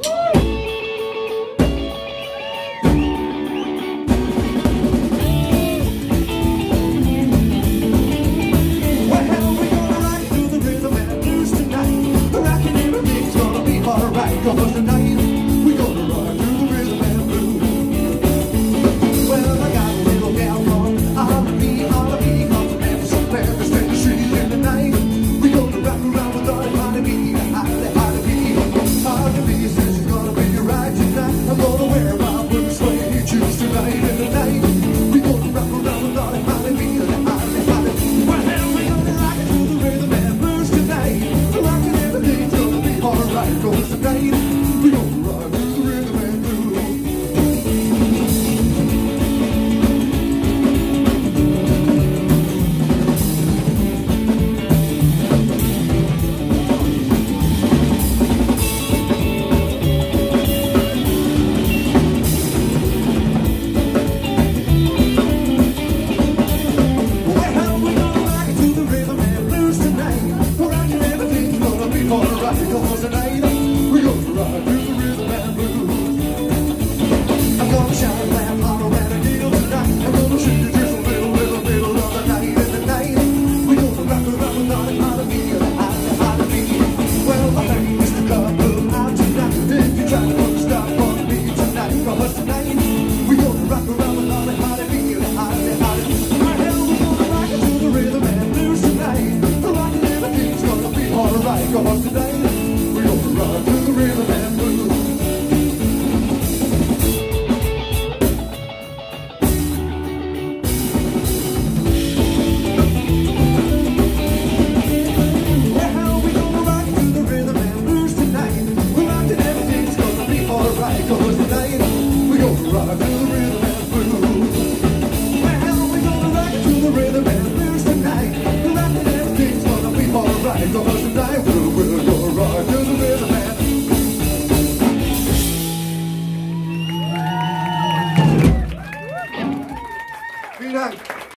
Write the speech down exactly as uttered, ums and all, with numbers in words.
Cause tonight we're gonna run through the rhythm and blues. Well, I got a little gal from R&B, R&B, comes from Memphis, Memphis, Tennessee. In the night we're gonna rock around with R and B, R&B, R&B says she's gonna be right tonight. I'm gonna wear my blues suede you choose tonight. In the night we're gonna rock around with R and B, R&B. Well, we're gonna rock it to the rhythm and blues tonight. Rockin' everything's gonna be alright. Cause tonight we gonna run through the rhythm and blues. Well, we gonna rock it to the rhythm and blues tonight. We're rocking everything's gonna be alright. Cause tonight we gonna run through the rhythm and blues. I'm gonna shine, laugh, holler, and a giggle tonight. I'm gonna shoot you just a little, little, little of the night. In the night we gonna rock around with all the R&B, R&B. Well, I think Mister Couple out tonight. If you try to put a stop on me tonight, cause tonight we gonna rock around with all the R&B, R&B. Well, we gonna rock it to the rhythm and blues tonight. Rockin' everything's gonna be alright. Cause tonight we gonna run through the rhythm and blues. Well, we gonna rock it to the rhythm and blues tonight. We're rockin' everything's gonna be alright. Cause tonight we gonna rock to the rhythm and blues. Well, we gonna rock it to the rhythm and blues tonight. We're rockin' everything's gonna be alright. Cause